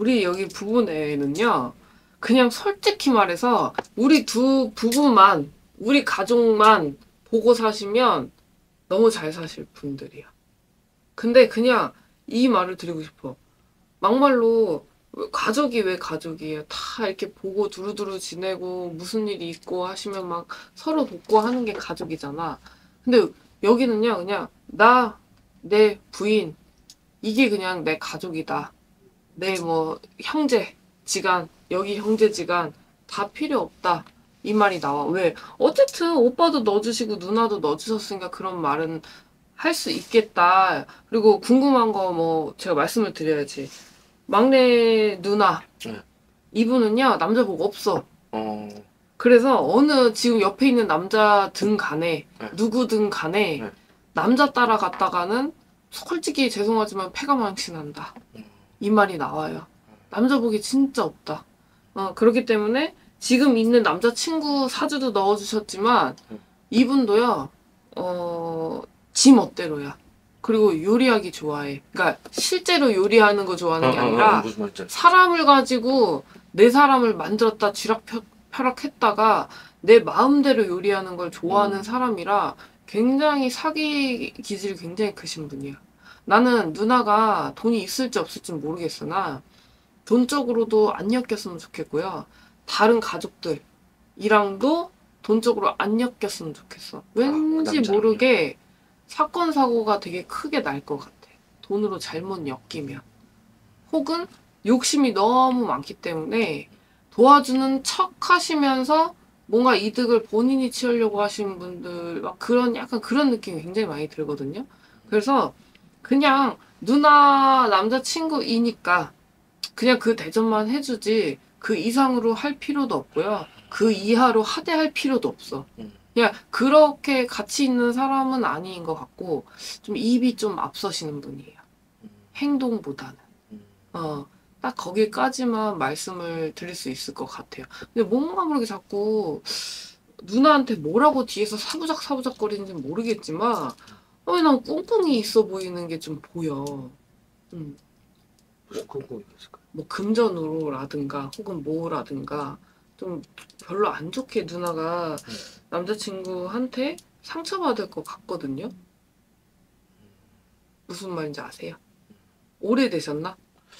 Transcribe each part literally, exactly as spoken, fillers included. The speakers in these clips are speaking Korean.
우리 여기 부부 내에는요, 그냥 솔직히 말해서 우리 두 부부만, 우리 가족만 보고 사시면 너무 잘 사실 분들이야. 근데 그냥 이 말을 드리고 싶어. 막말로 가족이 왜 가족이에요? 다 이렇게 보고 두루두루 지내고 무슨 일이 있고 하시면 막 서로 돕고 하는 게 가족이잖아. 근데 여기는요, 그냥 나, 내 부인, 이게 그냥 내 가족이다. 내 뭐 형제, 지간, 여기 형제 지간 다 필요 없다. 이 말이 나와. 왜? 어쨌든 오빠도 넣어주시고 누나도 넣어주셨으니까 그런 말은 할 수 있겠다. 그리고 궁금한 거 뭐 제가 말씀을 드려야지. 막내 누나. 네. 이분은요, 남자복 없어. 어. 그래서 어느 지금 옆에 있는 남자든 간에, 네. 누구든 간에, 네. 남자 따라갔다가는 솔직히 죄송하지만 패가 망신한다. 음. 이 말이 나와요. 남자복이 진짜 없다. 어, 그렇기 때문에 지금 있는 남자친구 사주도 넣어주셨지만, 음. 이분도요, 어, 지 멋대로야. 그리고 요리하기 좋아해. 그러니까 실제로 요리하는 거 좋아하는 게 어, 어, 아니라 어, 무슨 말인지 알겠어. 사람을 가지고 내 사람을 만들었다 쥐락펴락했다가 내 마음대로 요리하는 걸 좋아하는 음. 사람이라 굉장히 사기 기질이 굉장히 크신 분이야. 나는 누나가 돈이 있을지 없을지 모르겠으나 돈적으로도 안 엮였으면 좋겠고요. 다른 가족들이랑도 돈적으로 안 엮였으면 좋겠어. 왠지 남자랑요? 모르게 사건 사고가 되게 크게 날 것 같아. 돈으로 잘못 엮이면. 혹은 욕심이 너무 많기 때문에 도와주는 척 하시면서 뭔가 이득을 본인이 취하려고 하시는 분들, 막 그런, 약간 그런 느낌이 굉장히 많이 들거든요. 그래서 그냥 누나 남자친구이니까 그냥 그 대접만 해주지 그 이상으로 할 필요도 없고요. 그 이하로 하대할 필요도 없어. 음. 그냥 그렇게 가치 있는 사람은 아닌 것 같고 좀 입이 좀 앞서시는 분이에요. 음. 행동보다는. 음. 어, 딱 거기까지만 말씀을 드릴 수 있을 것 같아요. 근데 뭔가 모르게 자꾸 누나한테 뭐라고 뒤에서 사부작 사부작 거리는지 모르겠지만 어, 난 꿍꿍이 있어 보이는 게 좀 보여. 음. 무슨 꿍꿍이 있을까? 뭐 금전으로라든가 혹은 뭐라든가 좀 별로 안 좋게 누나가 네. 남자친구한테 상처받을 것 같거든요. 무슨 말인지 아세요? 오래되셨나?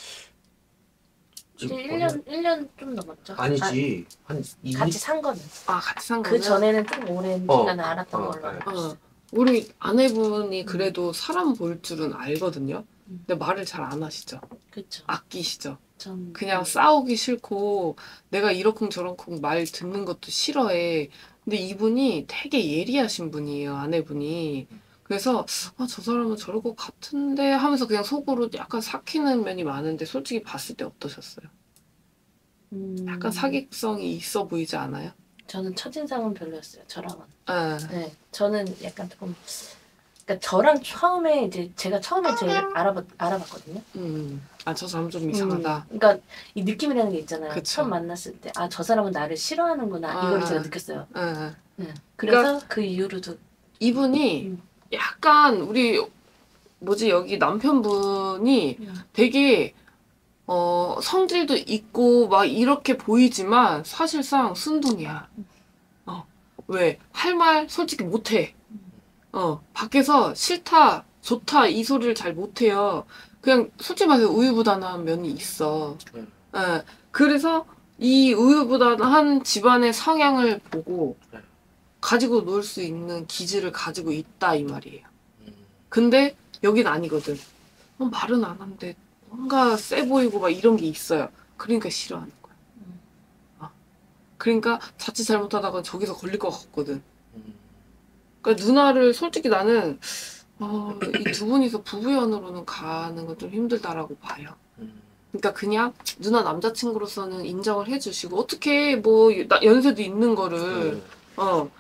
이제 일 년, 일 년 좀 넘었죠. 아니지. 한 이, 아, 같이 산 거는. 아, 같이 산 그 거는? 전에는 좀 오랜 어, 시간을 알았던 어, 걸로 네. 알고 있어요. 어, 우리 아내분이 그래도 사람 볼 줄은 알거든요. 음. 근데 말을 잘 안 하시죠. 그쵸. 아끼시죠. 전 그냥 음. 싸우기 싫고 내가 이러쿵저러쿵 말 듣는 것도 싫어해. 근데 이분이 되게 예리하신 분이에요, 아내분이. 그래서 아, 저 사람은 저럴 것 같은데 하면서 그냥 속으로 약간 삭히는 면이 많은데 솔직히 봤을 때 어떠셨어요? 음, 약간 사기성이 있어 보이지 않아요? 저는 첫인상은 별로였어요. 저랑은. 네. 네, 저는 약간 조금 그러니까 저랑 처음에 이제 제가 처음에 제일 알아봤 알아봤거든요. 음, 아, 저 사람 좀 이상하다. 음, 그러니까 이 느낌이라는 게 있잖아요. 그쵸. 처음 만났을 때, 아, 저 사람은 나를 싫어하는구나. 아, 이걸 아. 제가 느꼈어요. 네. 네. 그래서 그 이후로도 이분이 음. 약간 우리 뭐지 여기 남편분이 음. 되게 어 성질도 있고 막 이렇게 보이지만 사실상 순둥이야. 어, 왜 할 말 솔직히 못해. 어, 밖에서 싫다, 좋다 이 소리를 잘 못해요. 그냥 솔직히 말해서 우유부단한 면이 있어. 음. 예, 그래서 이 우유부단한 집안의 성향을 보고 네. 가지고 놀 수 있는 기질을 가지고 있다 이 말이에요. 음. 근데 여긴 아니거든. 어, 말은 안 하는데 뭔가 세 보이고 막 이런 게 있어요. 그러니까 싫어하는 거야. 음. 어. 그러니까 자칫 잘못하다가 저기서 걸릴 것 같거든. 음. 그러니까 누나를 솔직히 나는 어, 이 두 분이서 부부연으로는 가는 건 좀 힘들다라고 봐요. 음. 그러니까 그냥 누나 남자친구로서는 인정을 해주시고 어떻게 뭐 나- 연세도 있는 거를 음. 어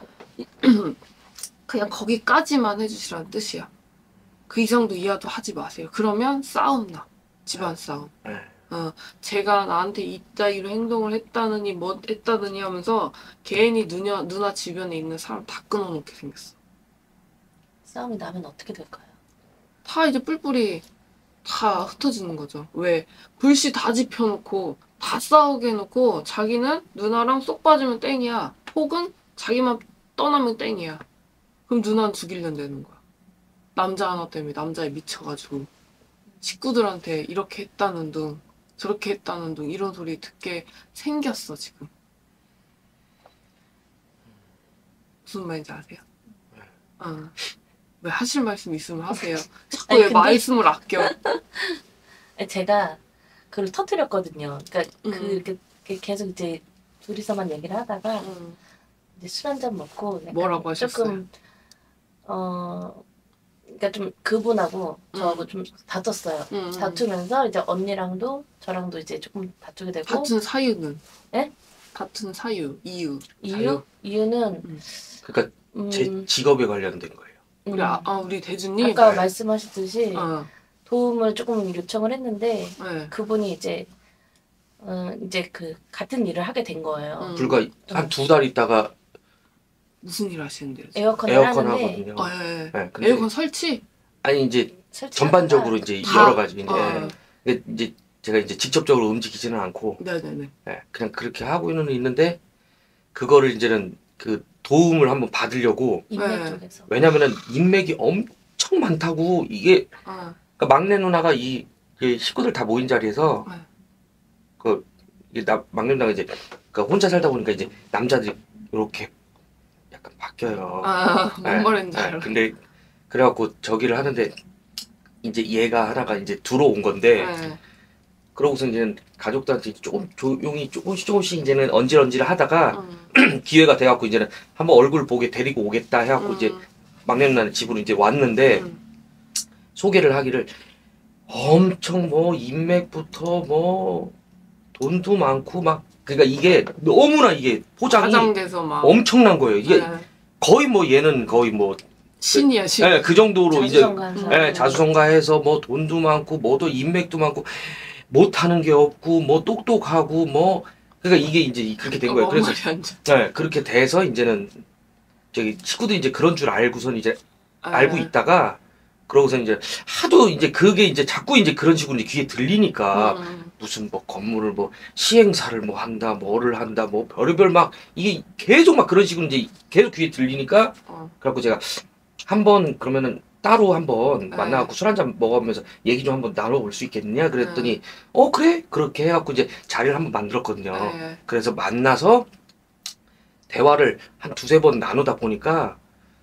그냥 거기까지만 해주시라는 뜻이야. 그 이상도 이하도 하지 마세요. 그러면 싸움 나. 집안 싸움. 네. 어, 제가 나한테 이따위로 행동을 했다느니 뭐 했다느니 하면서 괜히 누나, 누나 주변에 있는 사람 다 끊어놓게 생겼어. 싸움이 나면 어떻게 될까요? 다 이제 뿔뿔이 다 흩어지는 거죠. 왜? 불씨 다 지펴놓고 다 싸우게 해놓고 자기는 누나랑 쏙 빠지면 땡이야. 혹은 자기만 떠나면 땡이야. 그럼 누나는 죽이려는 거야. 남자 하나 때문에 남자에 미쳐가지고 식구들한테 이렇게 했다는 둥 저렇게 했다는 둥 이런 소리 듣게 생겼어 지금. 무슨 말인지 아세요? 어. 왜 하실 말씀 있으면 하세요. 자꾸 아니, 왜 근데- 말씀을 아껴. 제가 그걸 터뜨렸거든요. 그러니까 음. 그 이렇게 계속 이제 둘이서만 얘기를 하다가 음. 이제 술 한 잔 먹고 약간 뭐라고 하셨어요? 조금 어 그러니까 좀 그분하고 저하고 좀 다퉜어요. 음. 다투면서 이제 언니랑도 저랑도 이제 조금 다투게 되고 같은 사유는? 예? 같은 사유, 이유. 이유 사유? 이유는 그러니까 음, 제 직업에 관련된 거예요. 음, 우리 아, 아 우리 대주님. 아까 네. 말씀하셨듯이 어, 도움을 조금 요청을 했는데 네. 그분이 이제 어 이제 그 같은 일을 하게 된 거예요. 음. 불과 한 두 달 있다가 무슨 일 하시는데요? 지금? 에어컨을 에어컨 하는데 하거든요. 어, 예, 예. 네, 근데 에어컨 설치? 아니 이제 설치하다가 전반적으로 이제 다- 여러 가지인데 어. 근데 이제 제가 이제 직접적으로 움직이지는 않고 네네네. 네, 그냥 그렇게 하고는 있는데 그거를 이제는 그 도움을 한번 받으려고 인맥 네. 쪽에서 왜냐면은 인맥이 엄청 많다고 이게 어, 그러니까 막내 누나가 이, 이 식구들 다 모인 자리에서 네. 그 이게 나 막내 누나가 이제 그 혼자 살다 보니까 이제 남자들이 이렇게 약간 바뀌어요. 아, 뭔 네, 말인지 네, 알아. 근데 그래갖고 저기를 하는데 이제 얘가 하나가 이제 들어온 건데 네. 그러고서 이제는 가족들한테 조금 조용히 조금씩 조금씩 이제는 언질언질 하다가 음, 기회가 돼갖고 이제는 한번 얼굴 보게 데리고 오겠다 해갖고 음, 이제 막내 누나는 집으로 이제 왔는데 음. 소개를 하기를 엄청 뭐 인맥부터 뭐 돈도 많고 막 그러니까 이게 너무나 이게 포장이 가장돼서 막. 엄청난 거예요. 이게 네. 거의 뭐 얘는 거의 뭐 신이야, 신. 예, 그 정도로 이제 자수성가해서 예, 자수성가해서 뭐 돈도 많고 뭐도 인맥도 많고 못하는 게 없고 뭐 똑똑하고 뭐 그러니까 이게 이제 그렇게 된 거예요. 뭔 그래서 말이 안 돼. 네, 그렇게 돼서 이제는 저기 친구들이 이제 그런 줄 알고선 이제 알고 네. 있다가 그러고서 이제 하도 이제 그게 이제 자꾸 이제 그런 식으로 이제 귀에 들리니까 음, 무슨 뭐 건물을 뭐 시행사를 뭐 한다 뭐를 한다 뭐 별의별 막 이게 계속 막 그런 식으로 이제 계속 귀에 들리니까 어. 그래갖고 제가 한번 그러면은 따로 한번 네. 만나갖고 술 한잔 먹으면서 얘기 좀 한번 나눠볼 수 있겠냐 그랬더니 네. 어 그래 그렇게 해갖고 이제 자리를 한번 만들었거든요. 네. 그래서 만나서 대화를 한 두세 번 나누다 보니까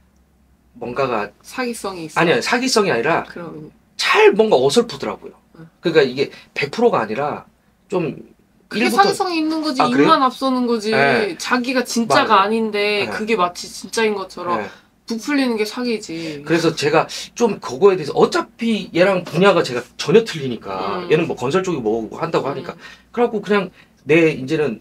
뭔가가 사기성이 있어. 아니야 사기성이 아니라 그럼 잘 뭔가 어설프더라고요. 응. 그러니까 이게 백 퍼센트가 아니라 좀 그게 일부터 사기성이 있는 거지. 아, 그래요? 입만 앞서는 거지. 네. 자기가 진짜가 맞아요. 아닌데 네. 그게 마치 진짜인 것처럼 네. 부풀리는 게 사기지. 그래서 제가 좀 그거에 대해서 어차피 얘랑 분야가 제가 전혀 틀리니까 음. 얘는 뭐 건설 쪽이 뭐 한다고 하니까 음. 그래갖고 그냥 내 이제는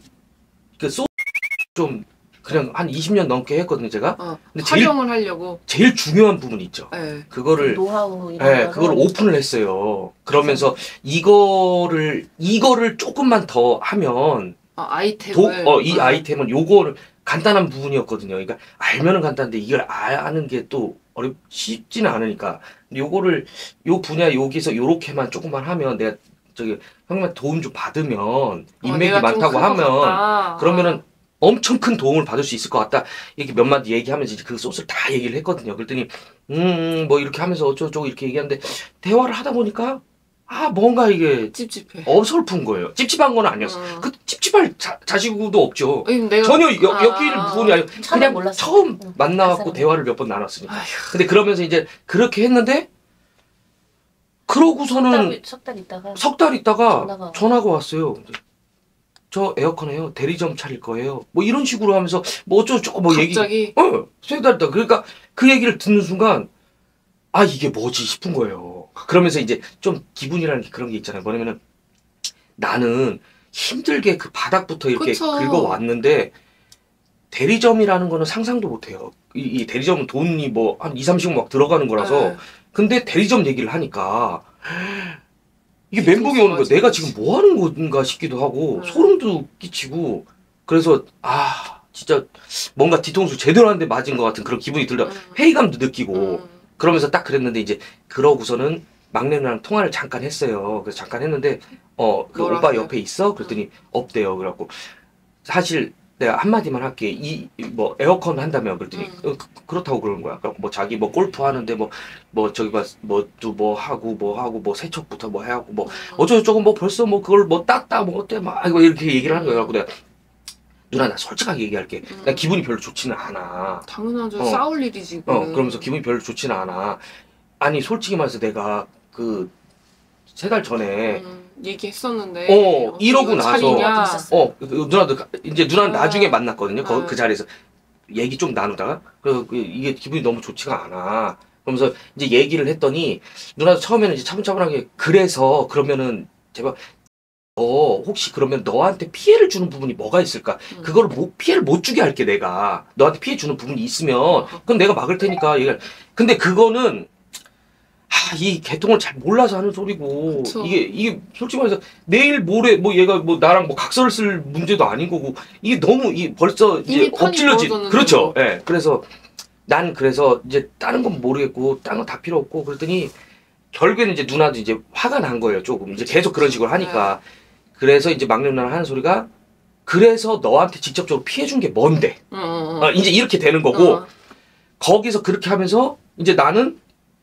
그좀 그냥 한 이십 년 넘게 했거든요 제가. 어, 근데 제일 활용을 하려고. 제일 중요한 부분이 있죠. 네. 그거를 노하우 이런 네, 거를 그걸 오픈을 했어요. 그러면서 이거를 이거를 조금만 더 하면 아, 도, 아이템을. 어, 이 어. 아이템은 요거를 간단한 부분이었거든요. 그러니까 알면은 간단한데 이걸 아는 게 또 어렵 쉽지는 않으니까 근데 요거를 요 분야 여기서 요렇게만 조금만 하면 내가 저기 형님한테 도움 좀 받으면 어, 인맥이 내가 좀 많다고 클것 하면 같다. 그러면은 엄청 큰 도움을 받을 수 있을 것 같다. 이렇게 몇 마디 얘기하면서 이제 그 소스를 다 얘기를 했거든요. 그랬더니 음 뭐 이렇게 하면서 어쩌고저쩌고 이렇게 얘기하는데 대화를 하다 보니까 아 뭔가 이게 찝찝해. 어설픈 거예요. 찝찝한 건 아니었어. 어. 그 찝찝할 자, 자식도 없죠. 아니, 내가 전혀 여, 아. 엮일 부분이 아니고 처음에 그냥 몰랐어요. 처음 응, 만나갖고 그 대화를 몇 번 나눴으니까. 아휴. 근데 그러면서 이제 그렇게 했는데 그러고서는 석달 있다가 석 달 있다가 전화가 전화가 왔어요. 저 에어컨에요. 대리점 차릴 거예요. 뭐 이런 식으로 하면서 뭐 어쩌고저쩌고 뭐 얘기. 갑자기 어, 세 달 있다. 그러니까 그 얘기를 듣는 순간 아 이게 뭐지 싶은 거예요. 그러면서 이제 좀 기분이라는 게 그런 게 있잖아요. 뭐냐면은 나는 힘들게 그 바닥부터 이렇게 그쵸. 긁어왔는데 대리점이라는 거는 상상도 못해요. 이, 이 대리점은 돈이 뭐 한 이, 삼십억 막 들어가는 거라서 네. 근데 대리점 얘기를 하니까 이게 뒤통수 멘붕이 오는 거야. 맞아. 내가 지금 뭐 하는 건가 싶기도 하고 네. 소름도 끼치고 그래서 아 진짜 뭔가 뒤통수 제대로 한 대 맞은 것 같은 그런 기분이 들다 음. 회의감도 느끼고 음. 그러면서 딱 그랬는데 이제 그러고서는 막내 누나랑 통화를 잠깐 했어요. 그래서 잠깐 했는데 어 그 뭐라 오빠 하세요? 옆에 있어? 그랬더니 없대요. 그래갖고 사실 내가 한마디만 할게. 이 뭐 에어컨 한다며 그랬더니 음. 어, 그, 그렇다고 그러는 거야. 그래갖고 뭐 자기 뭐 골프 하는데 뭐 뭐 저기 뭐뭐또 뭐 하고 뭐 하고 뭐 세척부터 뭐 해하고 뭐 어쩌고저쩌고 뭐 벌써 뭐 그걸 뭐 땄다 뭐 어때 막 이거 이렇게 얘기를 하는 거야. 그래갖고 내가 누나 나 솔직하게 얘기할게. 나 음. 기분이 별로 좋지는 않아. 당연하죠. 어. 싸울 일이지. 어 그거는. 그러면서 기분이 별로 좋지는 않아. 아니 솔직히 말해서 내가 그 세 달 전에 음, 얘기했었는데. 어, 어떻게 이러고 이거 나서- 차리냐. 있었어요. 어 그 누나도 가- 이제 누나는 아. 나중에 만났거든요. 거, 아. 그 자리에서 얘기 좀 나누다가 그, 그 이게 기분이 너무 좋지가 않아. 그러면서 이제 얘기를 했더니 누나도 처음에는 이제 차분차분하게 그래서 그러면은 제가 너 혹시 그러면 너한테 피해를 주는 부분이 뭐가 있을까? 음. 그거를 못, 피해를 못 주게 할게 내가. 너한테 피해 주는 부분이 있으면 그건 내가 막을 테니까 얘가. 근데 그거는 아, 이 개통을 잘 몰라서 하는 소리고 그쵸. 이게 이게 솔직히 말해서 내일 모레 뭐 얘가 뭐 나랑 뭐 각서를 쓸 문제도 아닌 거고 이게 너무 이 벌써 이제 이미 판이 엎질러진 벌어졌는데 그렇죠. 뭐. 예. 그래서 난 그래서 이제 다른 건 모르겠고 다른 건 다 필요 없고 그랬더니 결국에는 이제 누나도 이제 화가 난 거예요. 조금 이제 계속 그런 식으로 하니까 그래서 이제 막내 누나랑 하는 소리가 그래서 너한테 직접적으로 피해 준 게 뭔데? 응, 응, 응. 어, 이제 이렇게 되는 거고 어. 거기서 그렇게 하면서 이제 나는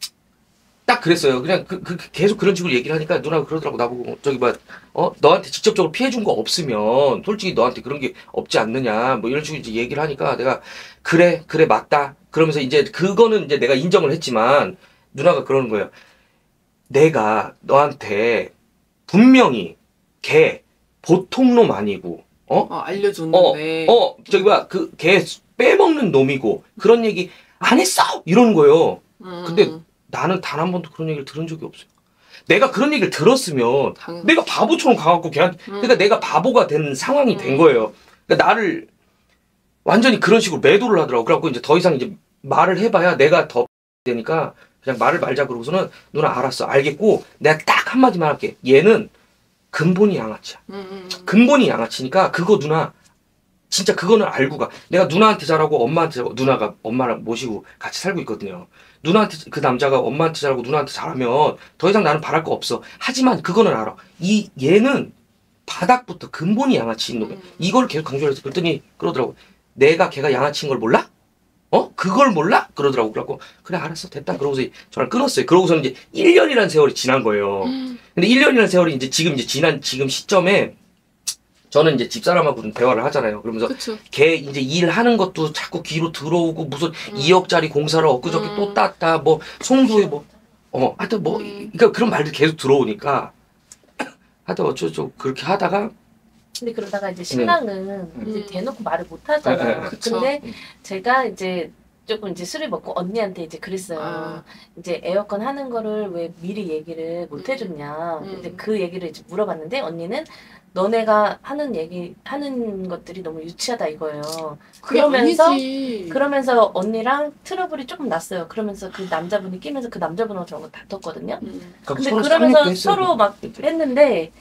딱 그랬어요. 그냥 그, 그 계속 그런 식으로 얘기를 하니까 누나가 그러더라고 나보고 저기 뭐 어 너한테 직접적으로 피해 준 거 없으면 솔직히 너한테 그런 게 없지 않느냐 뭐 이런 식으로 이제 얘기를 하니까 내가 그래 그래 맞다 그러면서 이제 그거는 이제 내가 인정을 했지만 누나가 그러는 거예요. 내가 너한테 분명히 걔 보통 놈 아니고 어? 어, 알려줬는데. 어 저기 봐 그 걔 빼먹는 놈이고 그런 얘기 안 했어 이러는 거예요. 음, 근데 음, 나는 단 한 번도 그런 얘기를 들은 적이 없어요. 내가 그런 얘기를 들었으면 당연. 내가 바보처럼 가갖고 걔한테 음. 그러니까 내가 바보가 된 상황이 된 음. 거예요. 그러니까 나를 완전히 그런 식으로 매도를 하더라고. 그래갖고 이제 더 이상 이제 말을 해봐야 내가 더 되니까 그냥 말을 말자 그러고서는 누나 알았어 알겠고 내가 딱 한마디만 할게. 얘는 근본이 양아치야. 음, 음, 음. 근본이 양아치니까 그거 누나 진짜 그거는 알고 가. 내가 누나한테 잘하고 엄마한테 잘하고 누나가 엄마랑 모시고 같이 살고 있거든요. 누나한테 그 남자가 엄마한테 잘하고 누나한테 잘하면 더 이상 나는 바랄 거 없어. 하지만 그거는 알아. 이 얘는 바닥부터 근본이 양아치인 놈이야. 음. 이걸 계속 강조해서 그랬더니 그러더라고. 내가 걔가 양아치인 걸 몰라? 어? 그걸 몰라? 그러더라고. 그래갖고 그래 알았어 됐다. 그러고서 전화를 끊었어요. 그러고서는 이제 일 년이라는 세월이 지난 거예요. 음. 근데 일 년이라는 세월이 이제 지금 이제 지난 지금 시점에 저는 이제 집사람하고는 대화를 하잖아요. 그러면서 그쵸. 걔 이제 일하는 것도 자꾸 귀로 들어오고 무슨 음. 이억짜리 공사를 엊그저께 음. 또 땄다 뭐 송도에 뭐 어 하여튼 뭐 음. 그러니까 그런 말들이 계속 들어오니까 하여튼 어쩌고 그렇게 하다가 근데 그러다가 이제 신랑은 음. 이제 대놓고 말을 못 네, 네, 하잖아. 그쵸. 근데 음. 제가 이제 조금 이제 술을 먹고 언니한테 이제 그랬어요. 아. 이제 에어컨 하는 거를 왜 미리 얘기를 못 음. 해줬냐. 음. 이제 그 얘기를 이제 물어봤는데 언니는 너네가 하는 얘기 하는 것들이 너무 유치하다 이거예요. 그게 그러면서 아니지. 그러면서 언니랑 트러블이 조금 났어요. 그러면서 그 남자분이 끼면서 그 남자분하고 저하고 다퉜거든요. 음. 근데 서로 그러면서 상의도 했어요. 서로 막 이제. 했는데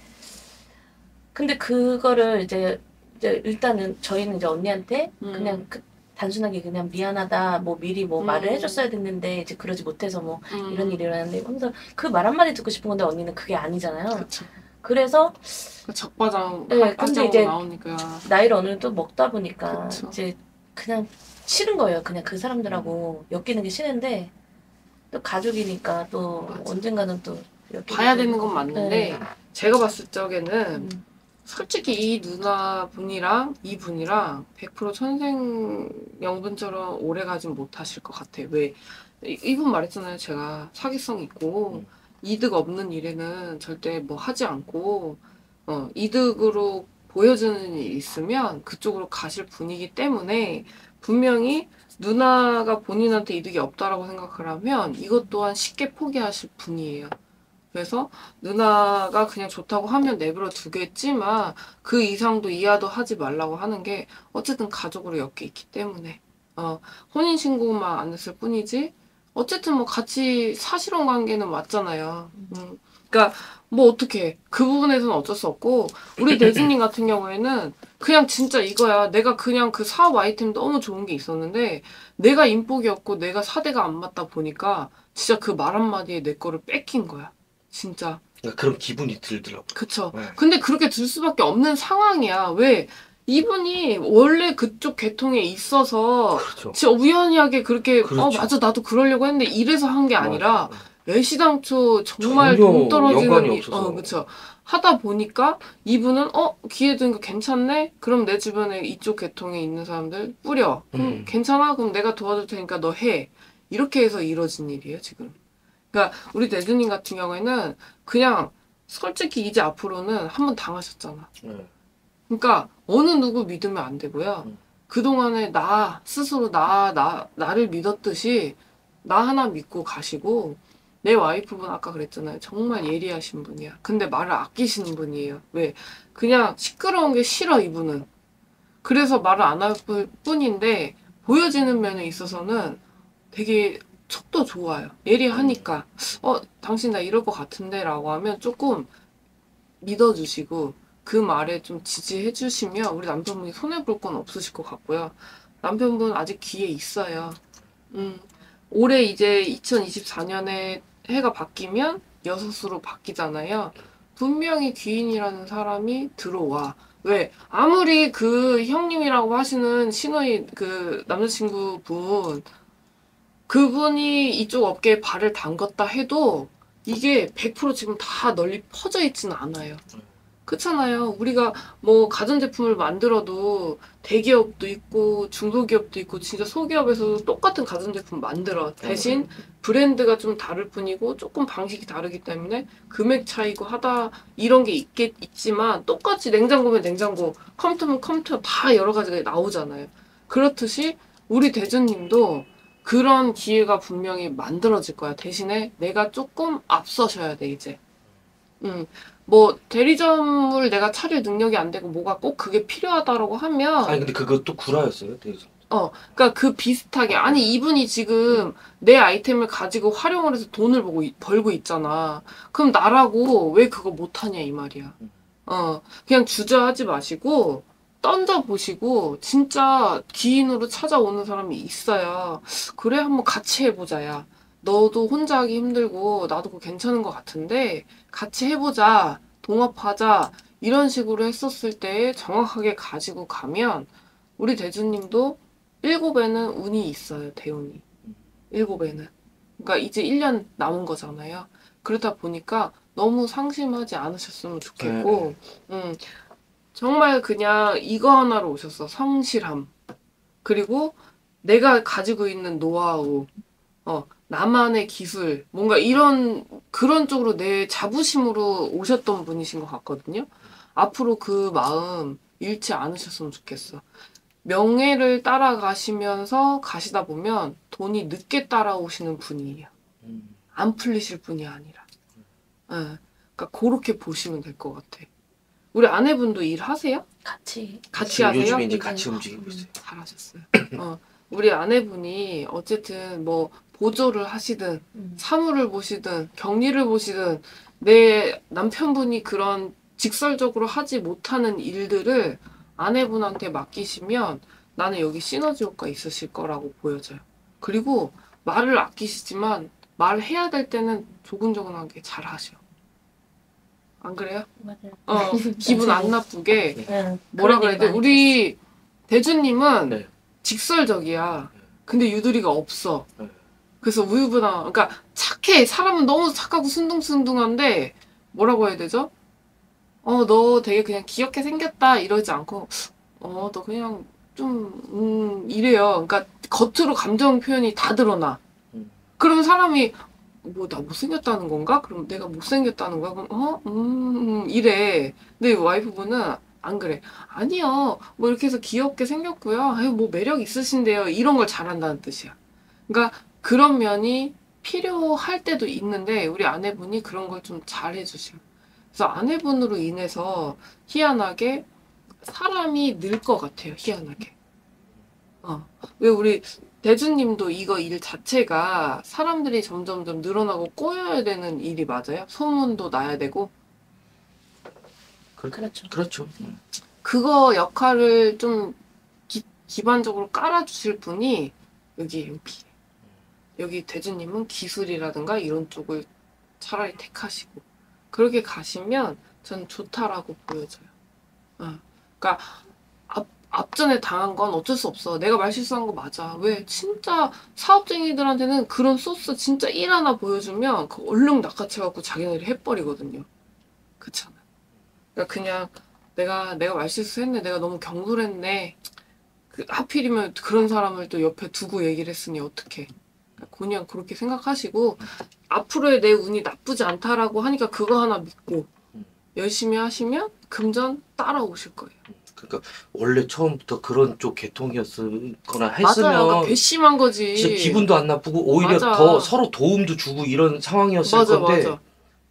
근데 그거를 이제, 이제 일단은 저희는 이제 언니한테 음. 그냥 그, 단순하게 그냥 미안하다 뭐 미리 뭐 음. 말을 해줬어야 됐는데 이제 그러지 못해서 뭐 음. 이런 일이 일어났는데 하면서 그 말 한마디 듣고 싶은 건데 언니는 그게 아니잖아요. 그쵸. 그래서 그 적바장 네, 한 근데 장으로 이제 나오니까. 나이를 어느 정도 먹다 보니까 그쵸. 이제 그냥 싫은 거예요. 그냥 그 사람들하고 엮이는 게 싫은데 또 가족이니까 또 맞아. 언젠가는 또 엮이게 봐야 되고. 되는 건 맞는데 네. 제가 봤을 적에는 음. 솔직히 이 누나분이랑 이분이랑 백 퍼센트 천생연분처럼 오래 가진 못하실 것 같아. 왜? 이- 이분 말했잖아요. 제가 사기성 있고 음. 이득 없는 일에는 절대 뭐 하지 않고 어, 이득으로 보여주는 일이 있으면 그쪽으로 가실 분이기 때문에 분명히 누나가 본인한테 이득이 없다라고 생각을 하면 이것 또한 쉽게 포기하실 분이에요. 그래서 누나가 그냥 좋다고 하면 내버려 두겠지만 그 이상도 이하도 하지 말라고 하는 게 어쨌든 가족으로 엮여 있기 때문에 어, 혼인신고만 안 했을 뿐이지 어쨌든 뭐 같이 사실혼 관계는 맞잖아요. 음. 그러니까 뭐 어떻게 그 부분에서는 어쩔 수 없고 우리 대진님 같은 경우에는 그냥 진짜 이거야. 내가 그냥 그 사업 아이템 너무 좋은 게 있었는데 내가 인복이 없고 내가 사대가 안 맞다 보니까 진짜 그 말 한마디에 내 거를 뺏긴 거야. 진짜. 그러니까 그런 기분이 들더라고. 그쵸. 네. 근데 그렇게 들 수밖에 없는 상황이야. 왜? 이분이 원래 그쪽 계통에 있어서 그렇죠. 진짜 우연하게 그렇게 어 그렇죠. 맞아 나도 그러려고 했는데 이래서 한 게 아니라 맞아요. 애시당초 정말 전혀 동 떨어지는 연관이 일- 없어서. 어 그쵸. 하다 보니까 이분은 어 기회 되니까 괜찮네? 그럼 내 주변에 이쪽 계통에 있는 사람들 뿌려. 그럼 음. 괜찮아? 그럼 내가 도와줄 테니까 너 해. 이렇게 해서 이뤄진 일이에요 지금. 그러니까 우리 대주님 같은 경우에는 그냥 솔직히 이제 앞으로는 한 번 당하셨잖아. 네. 그러니까 어느 누구 믿으면 안 되고요. 음. 그동안에 나 스스로 나, 나, 나를 믿었듯이 나 하나 믿고 가시고 내 와이프분 아까 그랬잖아요. 정말 예리하신 분이야. 근데 말을 아끼시는 분이에요. 왜? 그냥 시끄러운 게 싫어 이분은. 그래서 말을 안 할 뿐인데 보여지는 면에 있어서는 되게 척도 좋아요. 예리하니까 어 당신 나 이럴 것 같은데 라고 하면 조금 믿어주시고 그 말에 좀 지지해 주시면 우리 남편분이 손해볼 건 없으실 것 같고요. 남편분 아직 기회 있어요. 음, 올해 이제 이천이십사 년에 해가 바뀌면 여섯으로 바뀌잖아요. 분명히 귀인이라는 사람이 들어와. 왜? 아무리 그 형님이라고 하시는 신호의 그 남자친구분 그분이 이쪽 업계에 발을 담궜다 해도 이게 백 퍼센트 지금 다 널리 퍼져 있지는 않아요. 그렇잖아요. 우리가 뭐 가전제품을 만들어도 대기업도 있고 중소기업도 있고 진짜 소기업에서도 똑같은 가전제품 만들어. 대신 브랜드가 좀 다를 뿐이고 조금 방식이 다르기 때문에 금액 차이고 하다 이런 게 있겠, 있지만 똑같이 냉장고면 냉장고, 컴퓨터면 컴퓨터 다 여러 가지가 나오잖아요. 그렇듯이 우리 대주님도 그런 기회가 분명히 만들어질 거야. 대신에 내가 조금 앞서셔야 돼, 이제. 음, 뭐, 대리점을 내가 차릴 능력이 안 되고 뭐가 꼭 그게 필요하다라고 하면, 아니 근데 그것도 구라였어요. 대리점. 어, 그니까 그 비슷하게, 아니, 이분이 지금 내 아이템을 가지고 활용을 해서 돈을 벌고, 있- 벌고 있잖아. 그럼 나라고 왜 그거 못하냐, 이 말이야. 어, 그냥 주저하지 마시고, 던져보시고, 진짜 기인으로 찾아오는 사람이 있어요. 그래, 한번 같이 해보자, 야. 너도 혼자 하기 힘들고, 나도 그거 괜찮은 것 같은데, 같이 해보자, 동업하자, 이런 식으로 했었을 때 정확하게 가지고 가면, 우리 대주님도 일곱에는 운이 있어요, 대운이. 일곱에는. 그러니까 이제 일 년 남은 거잖아요. 그러다 보니까 너무 상심하지 않으셨으면 좋겠고, 음, 정말 그냥 이거 하나로 오셨어. 성실함. 그리고 내가 가지고 있는 노하우, 어, 나만의 기술, 뭔가 이런, 그런 쪽으로 내 자부심으로 오셨던 분이신 것 같거든요. 앞으로 그 마음 잃지 않으셨으면 좋겠어. 명예를 따라가시면서 가시다 보면 돈이 늦게 따라오시는 분이에요. 음. 안 풀리실 분이 아니라. 예. 그러니까 그렇게 보시면 될 것 같아. 우리 아내분도 일하세요? 같이 같이 하세요? 요즘에 이제 이제- 같이 움직이고 있어요. 잘하셨어요. 어, 우리 아내분이 어쨌든 뭐 보조를 하시든 음. 사무를 보시든 격리를 보시든 내 남편분이 그런 직설적으로 하지 못하는 일들을 아내분한테 맡기시면 나는 여기 시너지 효과 있으실 거라고 보여져요. 그리고 말을 아끼시지만 말해야 될 때는 조근조근하게 잘 하셔. 안 그래요? 맞아요. 어, 기분 안 나쁘게 네, 뭐라 그런 그래야 얘기 돼? 많이 우리 대주님은 네. 직설적이야. 근데 유두리가 없어. 네. 그래서 우유부단, 그러니까 착해. 사람은 너무 착하고 순둥순둥한데 뭐라고 해야 되죠? 어, 너 되게 그냥 귀엽게 생겼다 이러지 않고 어, 너 그냥 좀 음, 이래요. 그러니까 겉으로 감정 표현이 다 드러나. 음. 그러면 사람이 뭐 나 못생겼다는 건가? 그럼 내가 못생겼다는 거야? 그럼 어? 음, 이래. 근데 와이프분은 안 그래. 아니요. 뭐 이렇게 해서 귀엽게 생겼고요. 아유, 뭐 매력 있으신데요. 이런 걸 잘한다는 뜻이야. 그러니까 그런 면이 필요할 때도 있는데 우리 아내분이 그런 걸 좀 잘해주셔. 그래서 아내분으로 인해서 희한하게 사람이 늘 것 같아요. 희한하게. 어. 왜 우리 대주님도 이거 일 자체가 사람들이 점점점 늘어나고 꼬여야 되는 일이 맞아요? 소문도 나야 되고. 그렇죠. 그렇죠. 음. 그거 역할을 좀 기, 기반적으로 깔아주실 분이 여기 엠피. 여기 대주님은 기술이라든가 이런 쪽을 차라리 택하시고 그렇게 가시면 전 좋다라고 보여져요. 어. 그러니까 앞, 앞전에 당한 건 어쩔 수 없어. 내가 말 실수한 거 맞아. 왜? 진짜 사업쟁이들한테는 그런 소스 진짜 일 하나 보여주면 그 얼른 낚아채갖고 자기네들이 해버리거든요. 그렇잖아. 그러니까 그냥 내가 내가 말 실수했네. 내가 너무 경솔했네. 그 하필이면 그런 사람을 또 옆에 두고 얘기를 했으니 어떡해. 그러니까 그냥 그렇게 생각하시고 앞으로의 내 운이 나쁘지 않다라고 하니까 그거 하나 믿고 열심히 하시면 금전 따라오실 거예요. 그러니까 원래 처음부터 그런 쪽 계통이었거나 맞아요. 했으면 그러니까 괘씸한 거지. 진짜 기분도 안 나쁘고 오히려 맞아. 더 서로 도움도 주고 이런 상황이었을 맞아, 건데 맞아.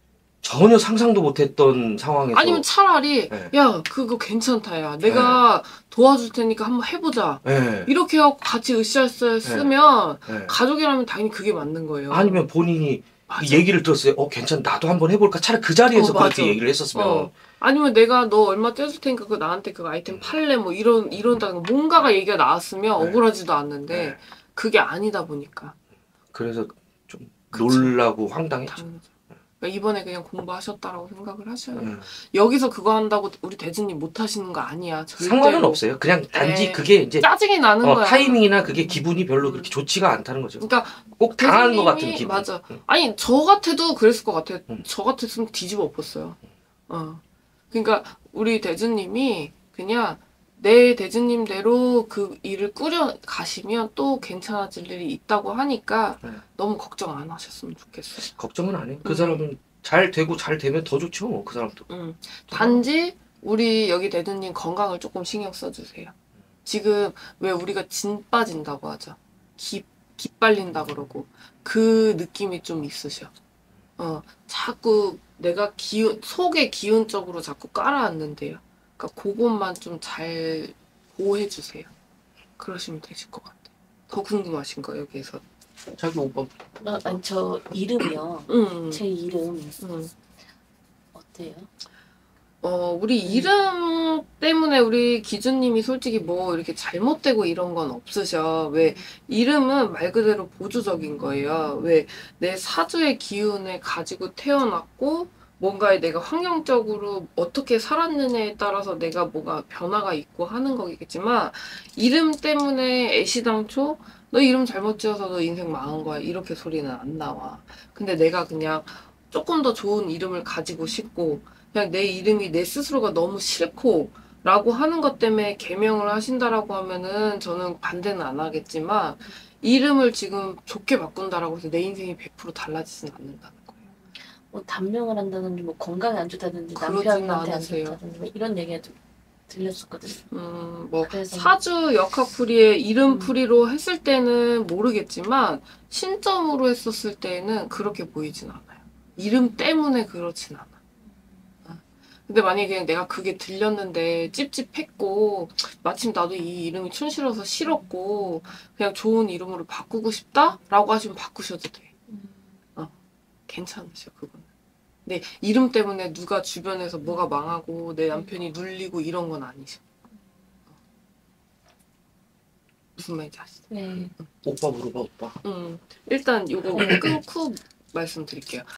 전혀 상상도 못했던 상황에서 아니면 차라리 네. 야 그거 괜찮다 야 내가 도와줄 테니까 한번 해보자 네. 이렇게 하고 같이 으쌰으쌰 쓰면 네. 가족이라면 당연히 그게 맞는 거예요. 아니면 본인이 맞아. 얘기를 들었어요. 어 괜찮 나도 한번 해볼까. 차라리 그 자리에서 어, 맞아. 그렇게 얘기를 했었으면 어. 아니면 내가 너 얼마 떼줄 테니까 그 나한테 그 아이템 팔래 뭐 이런 이런다는 거 뭔가가 얘기가 나왔으면 네. 억울하지도 않는데 네. 그게 아니다 보니까 그래서 좀 그쵸. 놀라고 황당했죠. 당연하죠. 그러니까 이번에 그냥 공부하셨다라고 생각을 하셔요. 음. 여기서 그거 한다고 우리 대진님 못 하시는 거 아니야. 절대로. 상관은 없어요. 그냥 단지 에이, 그게 이제 짜증이 나는 어, 거야. 타이밍이나 그게 기분이 별로 음. 그렇게 좋지가 않다는 거죠. 그러니까 꼭 당한 것 같은 대진님이- 기분. 맞아. 응. 아니 저 같아도 그랬을 것 같아. 음. 저 같았으면 뒤집어 엎었어요. 어. 그러니까 우리 대주님이 그냥 내 대주님대로 그 일을 꾸려 가시면 또 괜찮아질 일이 있다고 하니까 네. 너무 걱정 안 하셨으면 좋겠어요. 걱정은 안 해요. 그 음. 사람은 잘 되고 잘 되면 더 좋죠. 뭐, 그 사람도. 음. 단지 우리 여기 대주님 건강을 조금 신경 써주세요. 지금 왜 우리가 진 빠진다고 하죠. 기, 기 빨린다 그러고 그 느낌이 좀 있으셔. 어, 자꾸 내가 기운, 속의 기운적으로 자꾸 깔아앉는데요. 그러니까 그것만 좀 잘 보호해주세요. 그러시면 되실 것 같아요. 더 궁금하신 거 여기에서? 자기 오빠 아, 아니 저 이름이요. 음, 제 이름 음. 어때요? 어, 우리 이름 때문에 우리 기준님이 솔직히 뭐 이렇게 잘못되고 이런 건 없으셔. 왜 이름은 말 그대로 보조적인 거예요. 왜 내 사주의 기운을 가지고 태어났고 뭔가에 내가 환경적으로 어떻게 살았느냐에 따라서 내가 뭐가 변화가 있고 하는 거겠지만 이름 때문에 애시당초 너 이름 잘못 지어서 너 인생 망한 거야. 이렇게 소리는 안 나와. 근데 내가 그냥 조금 더 좋은 이름을 가지고 싶고 그냥 내 이름이 내 스스로가 너무 싫고 라고 하는 것 때문에 개명을 하신다라고 하면은 저는 반대는 안 하겠지만 이름을 지금 좋게 바꾼다라고 해서 내 인생이 백 퍼센트 달라지진 않는다는 거예요. 뭐 단명을 한다든지 뭐 건강에 안 좋다든지 그러지는 남편한테 안 않으세요. 좋다든지 뭐 이런 얘기가 좀 들렸었거든요. 음, 뭐 그래서 사주 역학풀이에 이름 음. 풀이로 했을 때는 모르겠지만 신점으로 했었을 때는 그렇게 보이진 않아요. 이름 때문에 그렇진 않아. 근데 만약에 그냥 내가 그게 들렸는데 찝찝했고 마침 나도 이 이름이 촌스러워서 싫었고 그냥 좋은 이름으로 바꾸고 싶다라고 하시면 바꾸셔도 돼. 어, 괜찮으셔 그거는. 근데 이름 때문에 누가 주변에서 뭐가 망하고 내 남편이 눌리고 이런 건 아니셔. 어. 무슨 말인지 아시죠? 네. 오빠 물어봐 오빠. 음, 일단 요거 끊고 말씀드릴게요.